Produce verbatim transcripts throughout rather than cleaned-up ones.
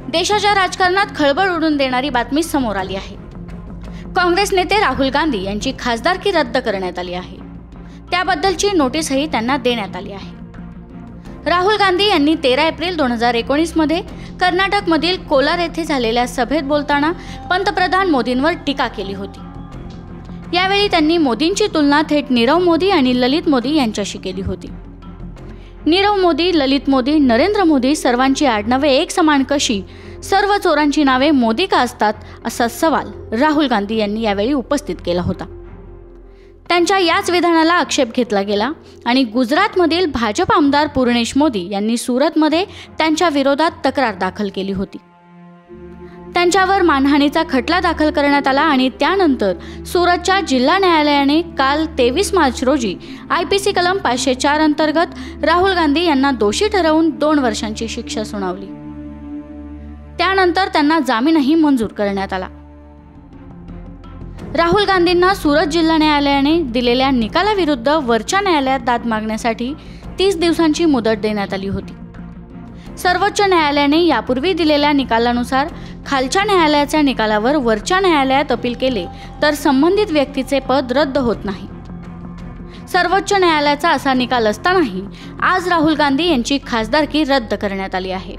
देशाच्या राजकारणात खळबळ उडून देणारी बातमी समोर आली आहे। काँग्रेस नेते राहुल गांधी यांची खासदारकी रद्द करण्यात आली आहे। त्याबद्दलची नोटीसही त्यांना देण्यात आली आहे। राहुल गांधी यांनी तेरा एप्रिल दोन हजार एकोणीस मध्ये कर्नाटकमधील कोलार येथे झालेल्या सभेत बोलताना पंतप्रधान मोदींवर टीका केली होती। यावेळी त्यांनी मोदींची तुलना थेट नीरव मोदी आणि ललित मोदी यांच्याशी केली होती। नीरव मोदी, ललित मोदी, नरेंद्र मोदी सर्वांची आडनावे एक समान कशी, सर्व चोरांची नावे मोदी का असतात, असा सवाल राहुल गांधी यांनी यावेळी उपस्थित केला होता। त्यांच्या याच विधानाला आक्षेप घेतला गेला आणि गुजरातमधील भाजप आमदार पूर्णेश मोदी यांनी सुरतमध्ये त्यांच्या विरोधात तक्रार दाखल केली होती। त्यांच्यावर मानहानीचा खटला दाखल करण्यात आला आणि त्यानंतर सुरतच्या जिल्हा न्यायालयाने काल तेवीस मार्च रोजी आय पी सी कलम पाचशे चार अंतर्गत राहुल गांधी यांना दोषी ठरवून दोन वर्षांची शिक्षा सुनावली। त्यानंतर त्यांना जामीनही मंजूर करण्यात आला। राहुल गांधींना सुरत जिल्हा न्यायालयाने दिलेल्या निकालाविरुद्ध वरच्या न्यायालयात दाद मागण्यासाठी तीस दिवसांची मुदत देण्यात आली होती। सर्वोच्च न्यायालयाने यापूर्वी दिलेल्या निकालानुसार खालच्या न्यायालयाच्या निकालावर वरच्या न्यायालयात अपील केले तर संबंधित व्यक्तीचे पद रद्द होत नाही। सर्वोच्च न्यायालयाचा असा निकाल असतानाही आज राहुल गांधी यांची खासदारकी रद्द करण्यात आली आहे।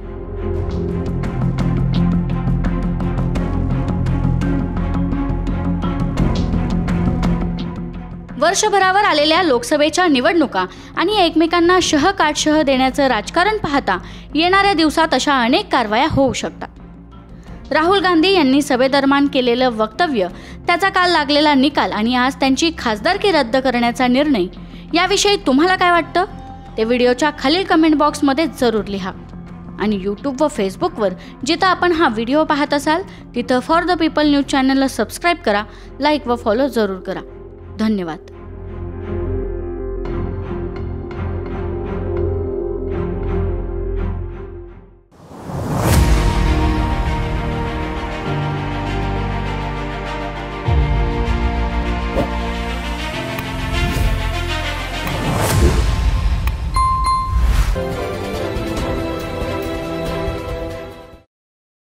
वर्षभरावर आलेल्या लोकसभेच्या निवडणुका आणि एकमेकांना शह काटशह देण्याचं राजकारण पाहता येणाऱ्या दिवसात अशा अनेक कारवाया होऊ शकतात। राहुल गांधी यांनी सभेदरम्यान केलेलं वक्तव्य, त्याचा काल लागलेला निकाल आणि आज त्यांची खासदारकी रद्द करण्याचा निर्णय याविषयी तुम्हाला काय वाटतं ते व्हिडिओच्या खालील कमेंट बॉक्समध्ये जरूर लिहा। आणि यूट्यूब व फेसबुकवर जिथं आपण हा व्हिडिओ पाहत असाल तिथं फॉर द पीपल न्यूज चॅनलला सबस्क्राईब करा, लाईक व फॉलो जरूर करा। धन्यवाद।